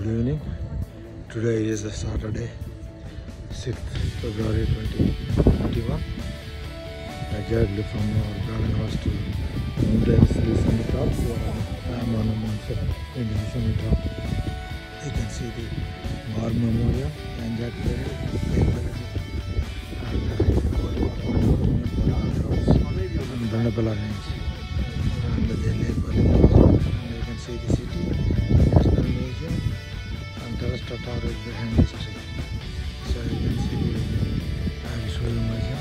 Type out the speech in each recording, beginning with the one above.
Good evening. Today is a Saturday, 6th February 2021. I journeyed from our Braddon house to Mt Ainslie Summit top. I am on the Ainslie Summit top. You can see the War Memorial and that and Brandapala Range and the Lake. And you can see the city, National Museum, and the rest of the tower is behind this tree. So you can see I will show you myself.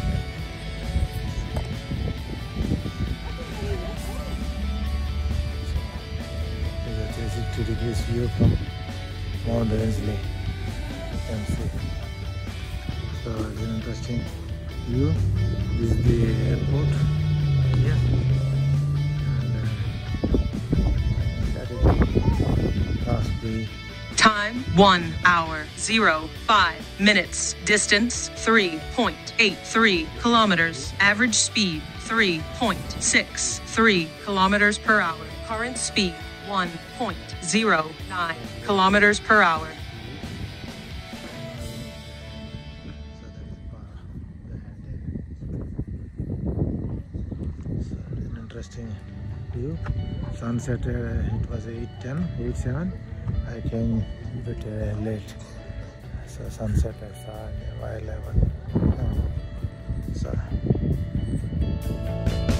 So this is 360 degrees view from Mt Ainslie. You can see. So it's an interesting view. This is the airport here. Time 1 hour 05 minutes. Distance 3.83 kilometers. Average speed 3.63 kilometers per hour. Current speed 1.09 kilometers per hour. So an interesting view. Sunset it was 8:10, 8:07. I came a bit late, so sunset I saw while I was so